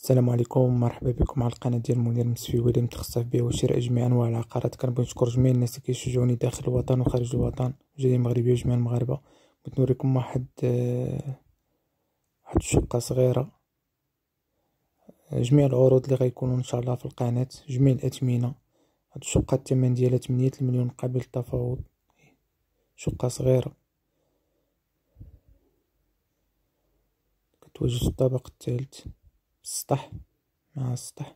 السلام عليكم، مرحبا بكم على القناه ديال منير المسفي واللي متخصص في بيع وشراء جميع انواع العقارات. كنبغي نشكر جميع الناس اللي كيشجعوني داخل الوطن وخارج الوطن، جميع المغاربه وجميع المغاربه. بغيت نوريكم واحد الشقه صغيره. جميع العروض اللي غيكونوا ان شاء الله في القناه، جميع الاثمنه. هاد الشقه الثمن ديالها 8 المليون قابل للتفاوض. شقه صغيره كتواجد في الطابق الثالث، السطح مع السطح.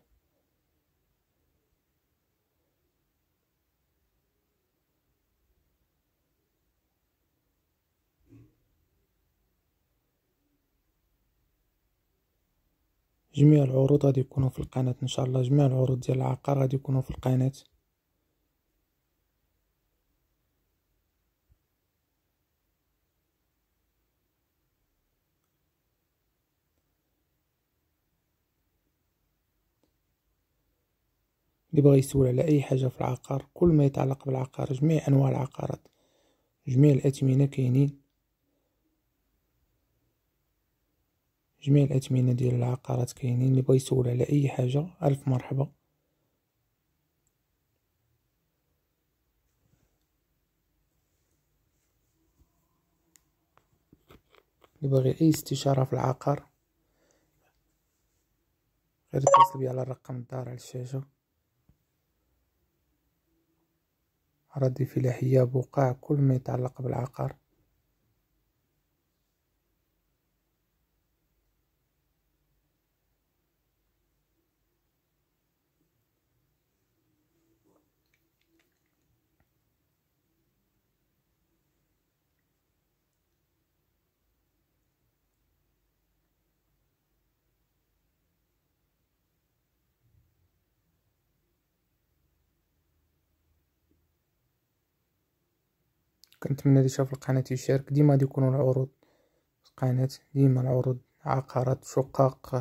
جميع العروض غادي يكونوا في القناة ان شاء الله، جميع العروض ديال العقار غادي يكونوا في القناة. اللي بغى يسول على اي حاجه في العقار، كل ما يتعلق بالعقار، جميع انواع العقارات، جميع الاثمنه كاينين. جميع الاثمنه ديال العقارات كاينين. اللي بغى يسول على اي حاجه الف مرحبا. اللي باغي اي استشاره في العقار غير اتصل بي على الرقم الظاهر على الشاشه. أراضي فلاحيه، بقاع، كل ما يتعلق بالعقار. كنتمنى اللي شاف القناه يشارك. ديما غادي يكونوا العروض في القناه، ديما العروض، عقارات، شقق،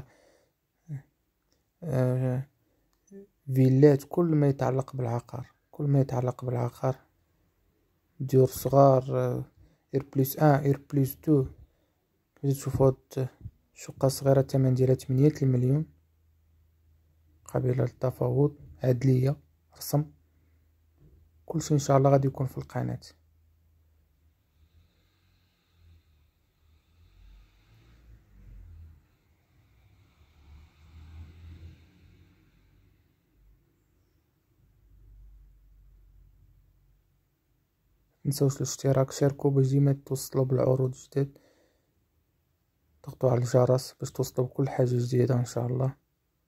فيلات، كل ما يتعلق بالعقار، كل ما يتعلق بالعقار. ديور صغار، اير بلس ان، اير بلس دو. كي تشوفوا هاد شقة صغيرة الثمن ديالها 8 المليون قابلة للتفاوض، عدلية، رسم، كلشي ان شاء الله غادي يكون في القناة. متنساوش الاشتراك، شاركوا باش ديما توصلوا بالعروض جداد، ضغطوا على الجرس باش توصلوا بكل حاجة جديدة ان شاء الله.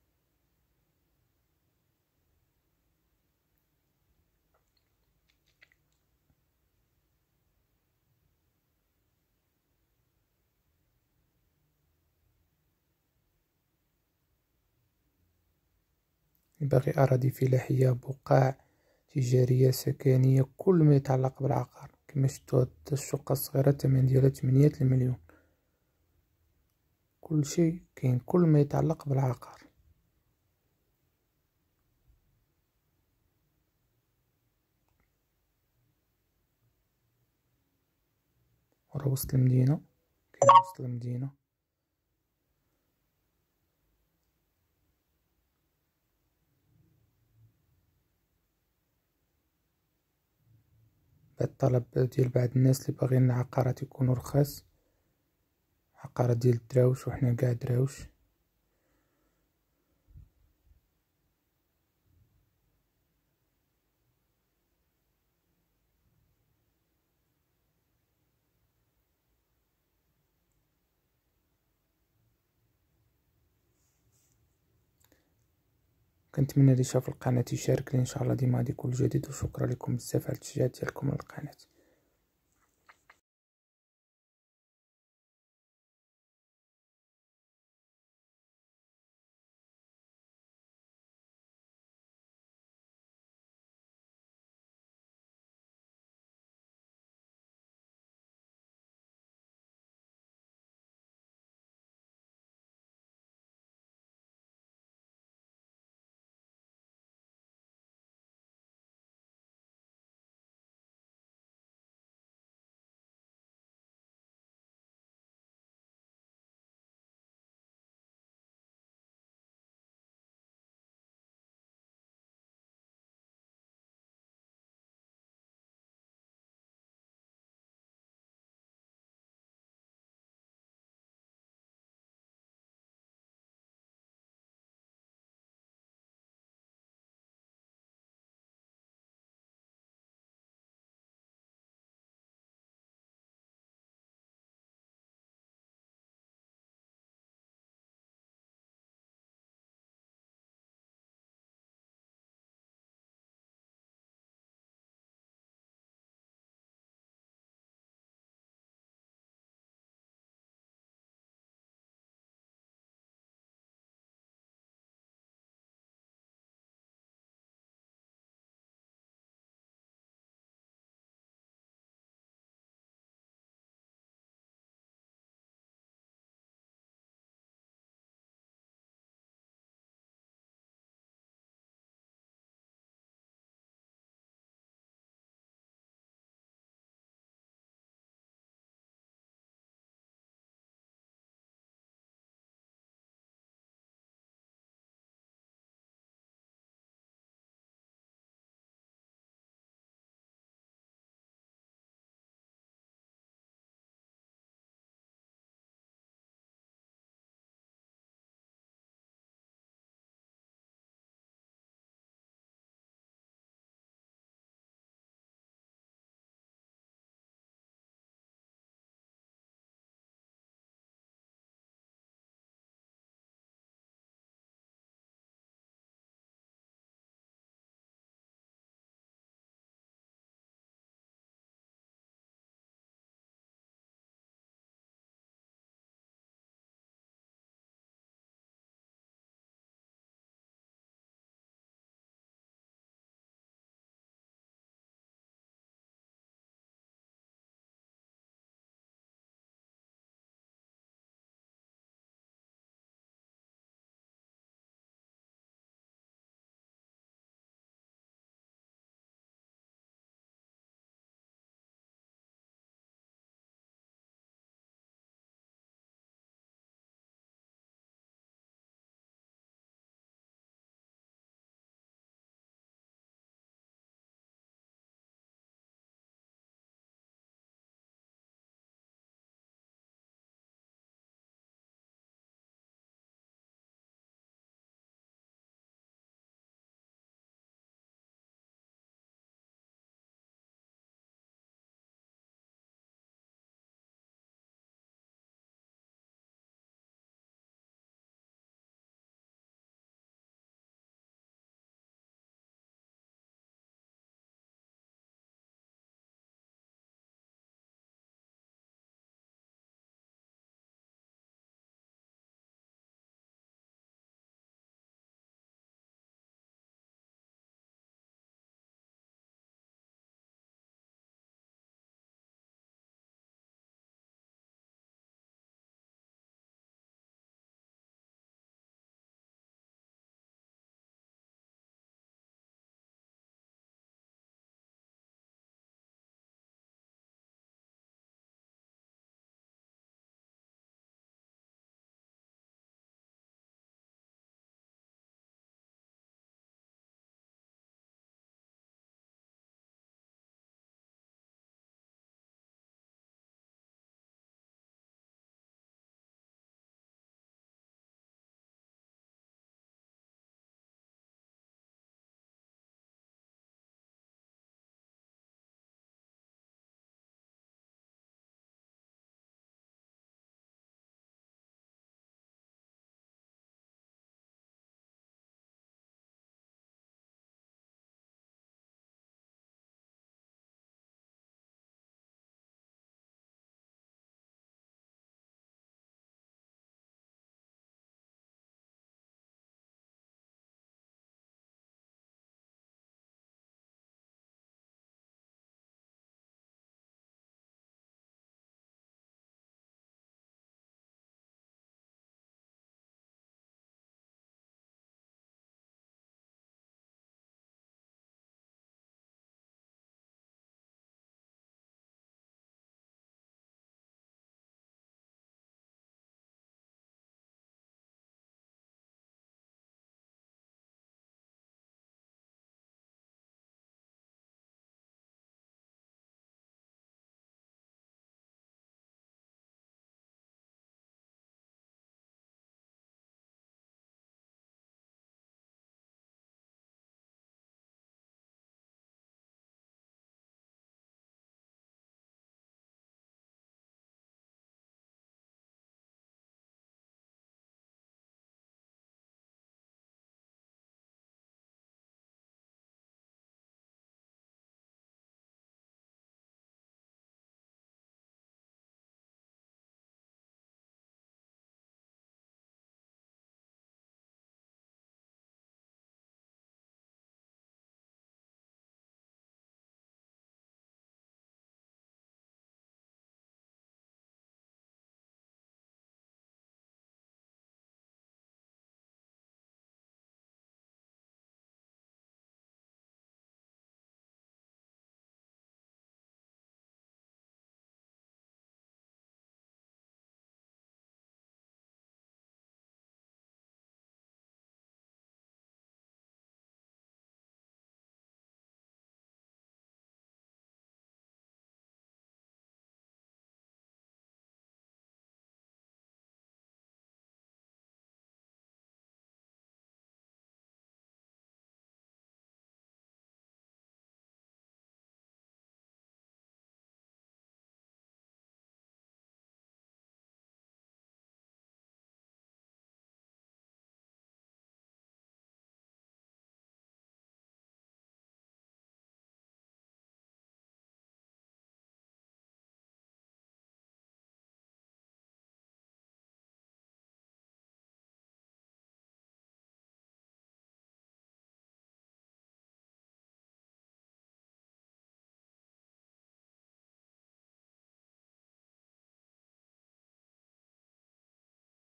باغي أراضي فلاحية، بقاع، تجارية، سكنية، كل ما يتعلق بالعقار. كما شفتوا هاد الشقة الصغيرة الثمن ديالها 8 المليون. كل شيء كاين، كل ما يتعلق بالعقار. ورا وسط المدينة، كاين وسط المدينة. بعد الطلب ديال بعض الناس اللي باغيين العقارات يكونوا رخاص، عقارات ديال الدراوش، وحنا كاع دراوش. كنتمنى اللي شاف القناة يشارك لي ان شاء الله، ديما غادي يكون جديد. وشكرا لكم بزاف على التشجيع ديالكم للقناة.